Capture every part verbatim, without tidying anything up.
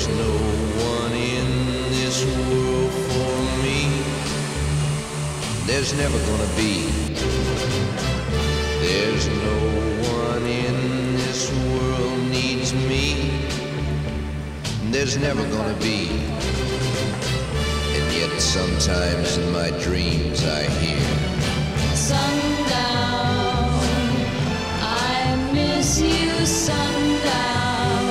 There's no one in this world for me. There's never gonna be. There's no one in this world needs me. There's never gonna be. And yet sometimes in my dreams I hear sundown, I miss you, sundown,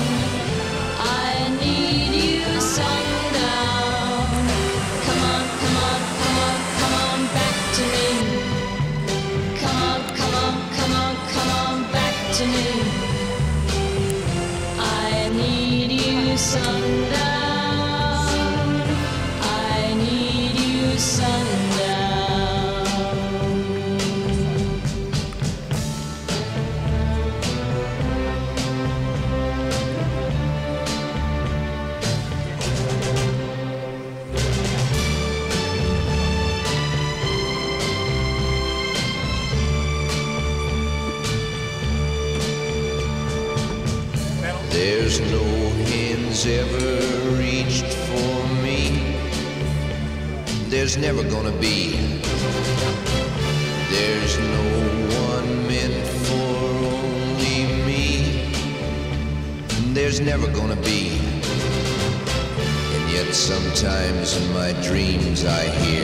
I need you, sundown. Come on, come on, come on, come on back to me. Come on, come on, come on, come on back to me. I need you, sundown, I need you, sundown. There's no hands ever reached for me. There's never gonna be. There's no one meant for only me. There's never gonna be. And yet sometimes in my dreams I hear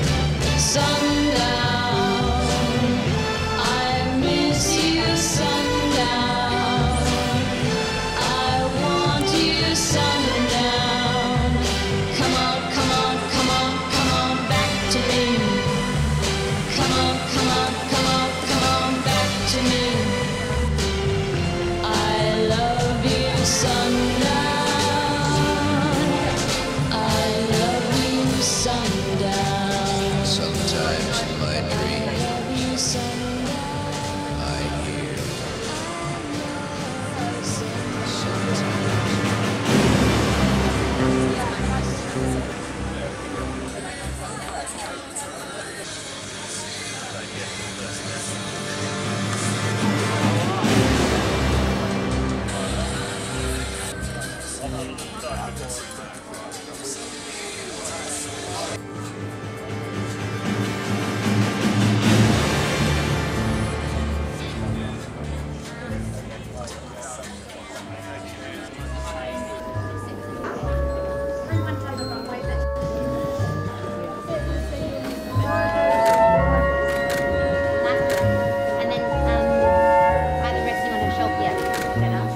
sundown, I miss you, sundown, I want you, sundown. Come on, come on, come on, come on back to me. Come on, come on, come on, come on back to me. I love you, sundown, I love you, sundown. Sometimes in my dreams I hear sometimes. And then, um, by the rest you want to shop, yeah, turn up.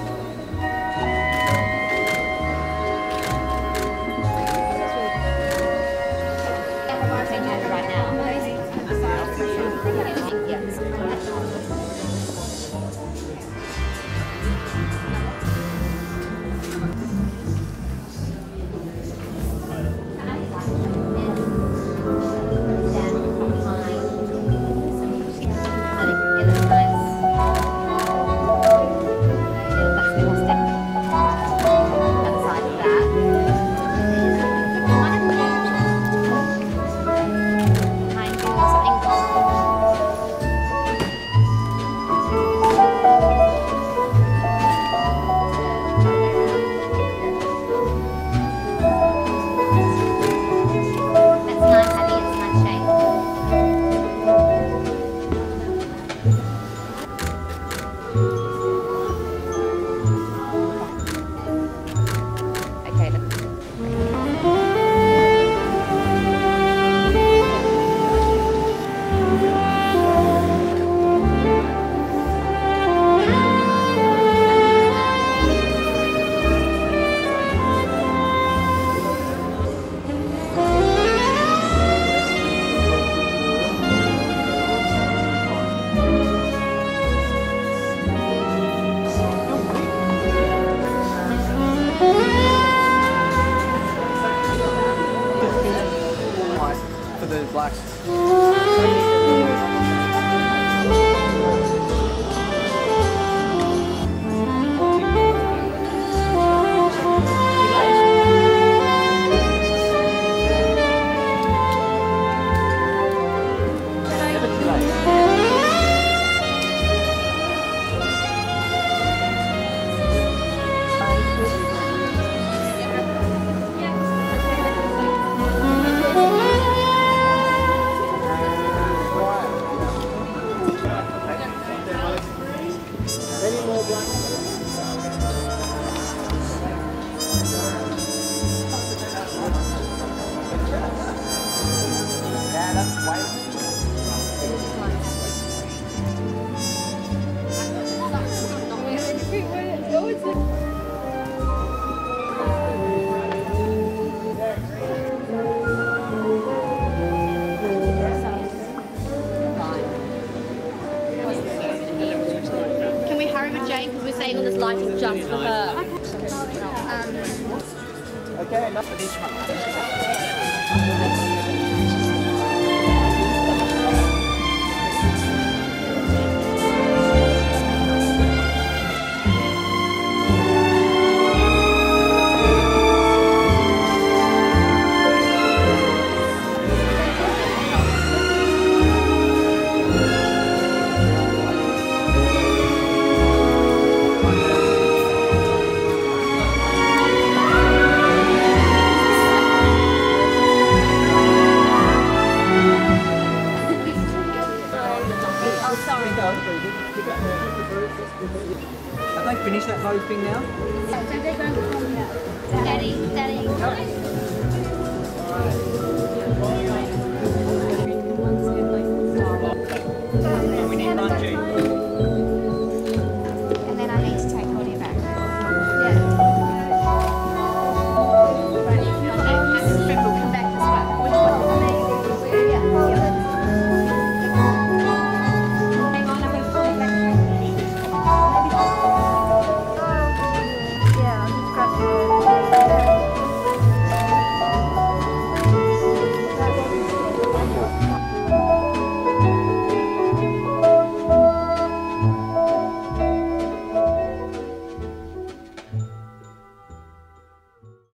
I'm changing over right now. Yeah. For the blacks. just for her. Okay, enough of this one. Have they finished that Vogue thing now? Daddy, Daddy. Alright.